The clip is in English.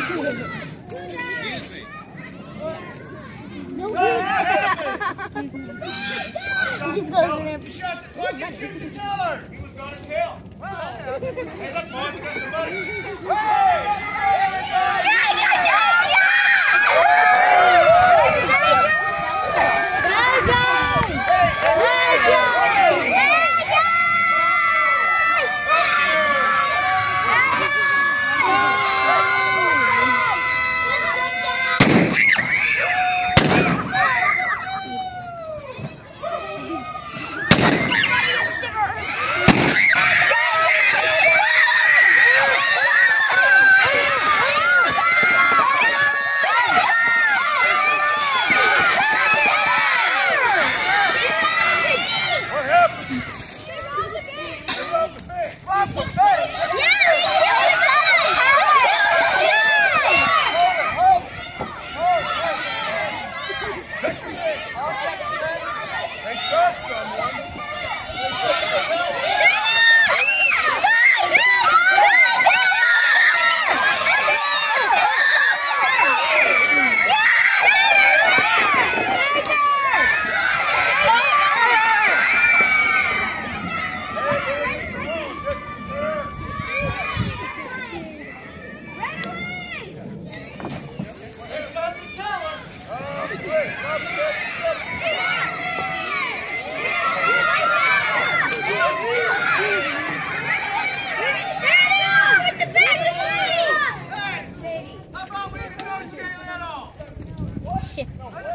Excuse me. No good. He just goes in there. Why'd you shoot the teller? He was going to kill. Hey, look, boys, we got some money. Shit.